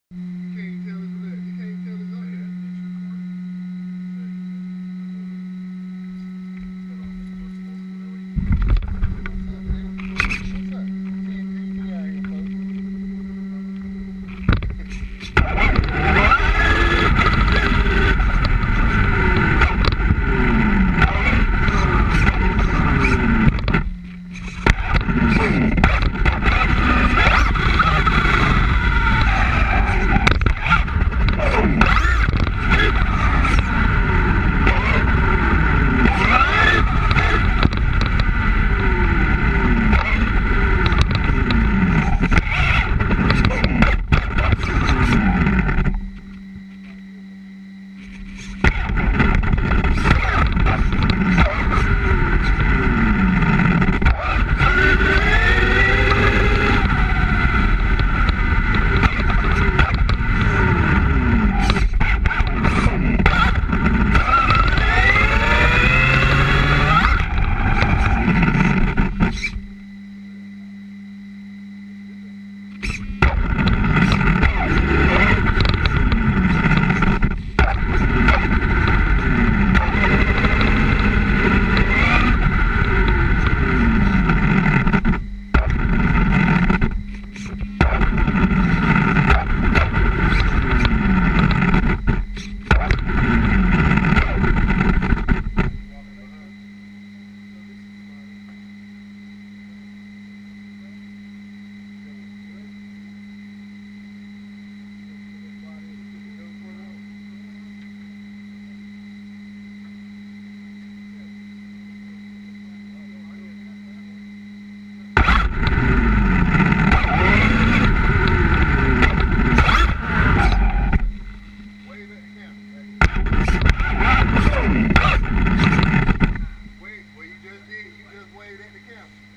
You can't tell it's lit. You can't tell it's on here. Wait, well you just did. You just waved at the camera.